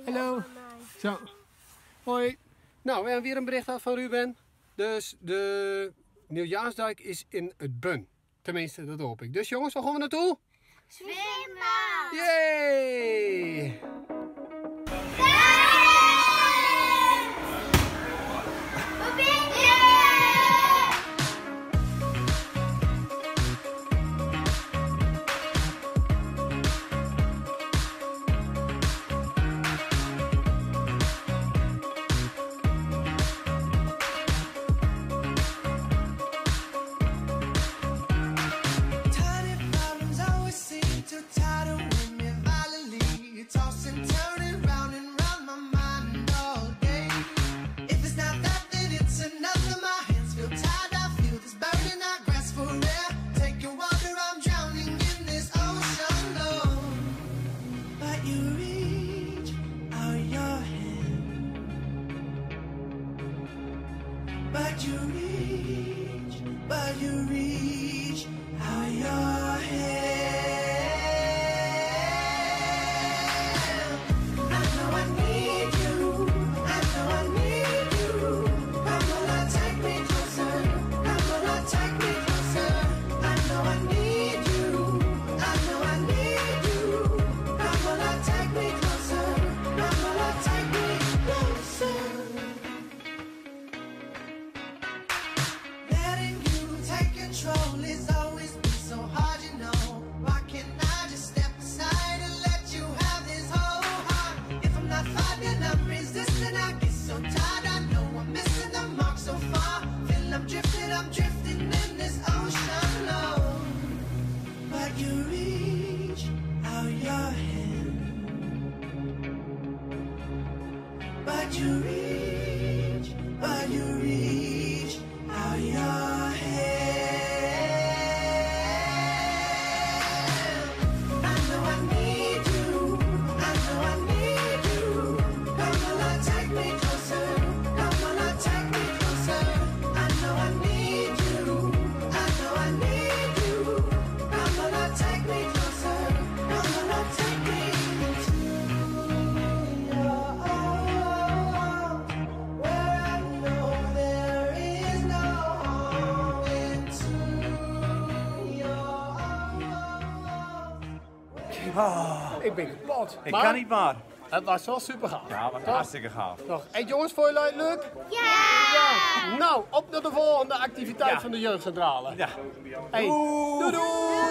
Hallo. Zo. Hoi. Nou, we hebben weer een bericht van Ruben. Dus de Nieuwjaarsduik is in het Bun. Tenminste, dat hoop ik. Dus jongens, waar gaan we naartoe? Zwemmen! Yay! But you reach out your hand. I know I need you. I know I need you. Come on, take me closer. Come on, take me closer. I know I need you. I know I need you. Come on, take me closer. Come on, take me closer. Control is always been so hard, you know. Why can't I just step aside and let you have this whole heart? If I'm not finding, I'm resisting. I get so tired, I know I'm missing the mark so far. Feel I'm drifting in this ocean low. But you reach out your hand. But you reach out your hand. Ik ben kapot. Ik kan niet maar. Het was wel super gaaf. Ja, wat hartstikke gaaf. Toch? Hey jongens, vond je het leuk? Ja! Nou, op naar de volgende activiteit Ja. van de jeugdcentrale. Ja. Hey. Doei doei!